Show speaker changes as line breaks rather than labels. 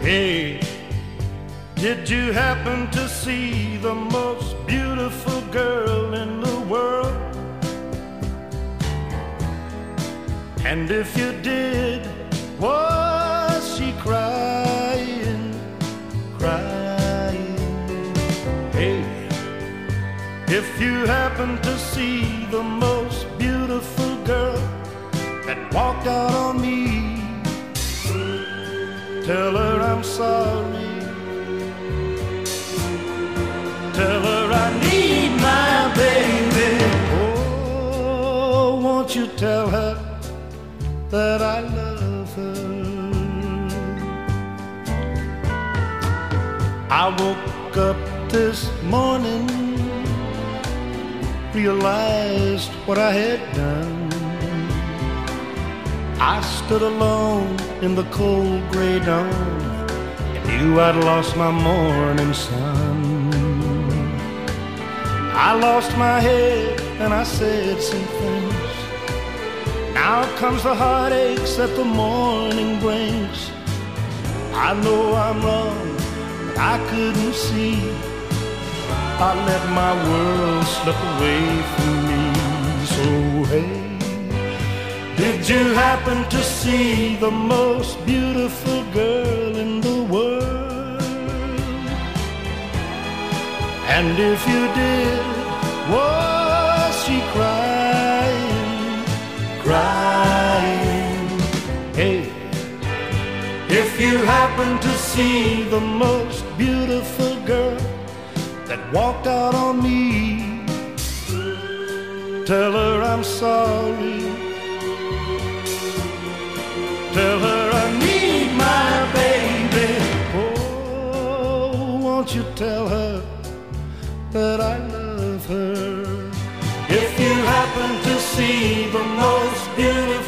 Hey, did you happen to see the most beautiful girl in the world? And if you did, was she crying, crying? Hey, if you happen to see the most beautiful girl that walked out on me, tell her I'm sorry. Tell her I need my baby. Oh, won't you tell her that I love her? I woke up this morning, realized what I had done. I stood alone in the cold gray dawn and knew I'd lost my morning sun. I lost my head and I said some things. Now comes the heartaches that the morning brings. I know I'm wrong, but I couldn't see. I let my world slip away from me. So hey, did you happen to see the most beautiful girl in the world? And if you did, was she crying, crying? Hey, if you happen to see the most beautiful girl that walked out on me, tell her I'm sorry. Tell her I need my baby. Oh, won't you tell her that I love her? If you happen to see the most beautiful